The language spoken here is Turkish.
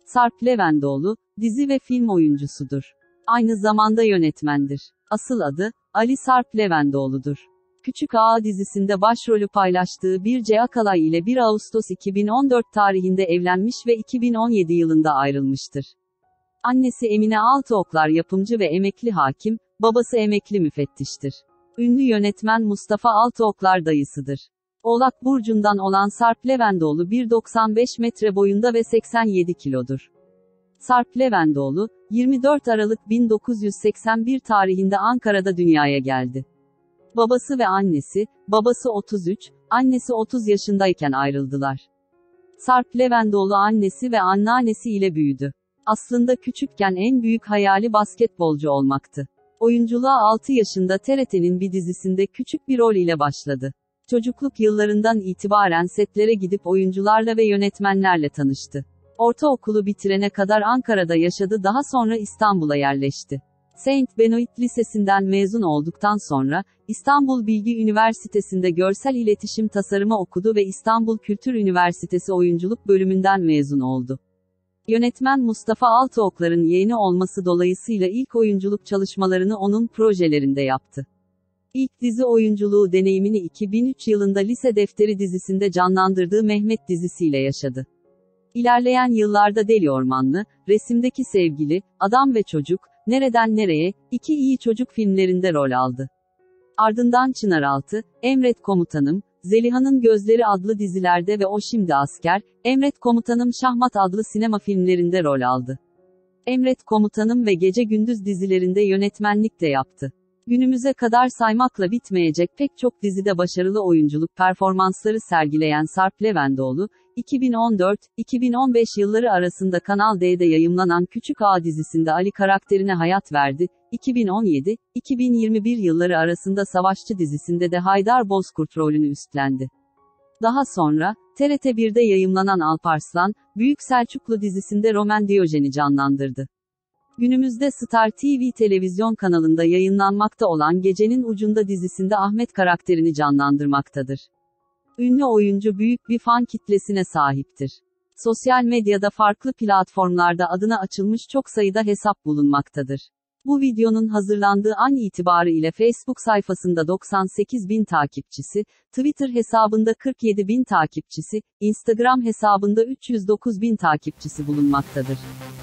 Sarp Levendoğlu, dizi ve film oyuncusudur. Aynı zamanda yönetmendir. Asıl adı, Ali Sarp Levendoğlu'dur. Küçük Ağa dizisinde başrolü paylaştığı Birce Akalay ile 1 Ağustos 2014 tarihinde evlenmiş ve 2017 yılında ayrılmıştır. Annesi Emine Altıoklar yapımcı ve emekli hakim, babası emekli müfettiştir. Ünlü yönetmen Mustafa Altıoklar dayısıdır. Oğlak burcundan olan Sarp Levendoğlu 1,95 metre boyunda ve 87 kilodur. Sarp Levendoğlu, 24 Aralık 1981 tarihinde Ankara'da dünyaya geldi. Babası ve annesi, babası 33, annesi 30 yaşındayken ayrıldılar. Sarp Levendoğlu annesi ve anneannesi ile büyüdü. Aslında küçükken en büyük hayali basketbolcu olmaktı. Oyunculuğa 6 yaşında TRT'nin bir dizisinde küçük bir rol ile başladı. Çocukluk yıllarından itibaren setlere gidip oyuncularla ve yönetmenlerle tanıştı. Ortaokulu bitirene kadar Ankara'da yaşadı, daha sonra İstanbul'a yerleşti. Saint Benoît Lisesi'nden mezun olduktan sonra, İstanbul Bilgi Üniversitesi'nde Görsel İletişim Tasarımı okudu ve İstanbul Kültür Üniversitesi Oyunculuk bölümünden mezun oldu. Yönetmen Mustafa Altıoklar'ın yeğeni olması dolayısıyla ilk oyunculuk çalışmalarını onun projelerinde yaptı. İlk dizi oyunculuğu deneyimini 2003 yılında Lise Defteri dizisinde canlandırdığı Mehmet dizisiyle yaşadı. İlerleyen yıllarda Deli Ormanlı, Resimdeki Sevgili, Adam ve Çocuk, Nereden Nereye, İki İyi Çocuk filmlerinde rol aldı. Ardından Çınaraltı, Emret Komutanım, Zeliha'nın Gözleri adlı dizilerde ve O Şimdi Asker, Emret Komutanım Şahmat adlı sinema filmlerinde rol aldı. Emret Komutanım ve Gece Gündüz dizilerinde yönetmenlik de yaptı. Günümüze kadar saymakla bitmeyecek pek çok dizide başarılı oyunculuk performansları sergileyen Sarp Levendoğlu, 2014-2015 yılları arasında Kanal D'de yayımlanan Küçük Ağa dizisinde Ali karakterine hayat verdi. 2017-2021 yılları arasında Savaşçı dizisinde de Haydar Bozkurt rolünü üstlendi. Daha sonra, TRT 1'de yayımlanan Alparslan, Büyük Selçuklu dizisinde Roman Diyojen'i canlandırdı. Günümüzde Star TV televizyon kanalında yayınlanmakta olan Gecenin Ucunda dizisinde Ahmet karakterini canlandırmaktadır. Ünlü oyuncu büyük bir fan kitlesine sahiptir. Sosyal medyada farklı platformlarda adına açılmış çok sayıda hesap bulunmaktadır. Bu videonun hazırlandığı an itibarı ile Facebook sayfasında 98.000 takipçisi, Twitter hesabında 47.000 takipçisi, Instagram hesabında 309.000 takipçisi bulunmaktadır.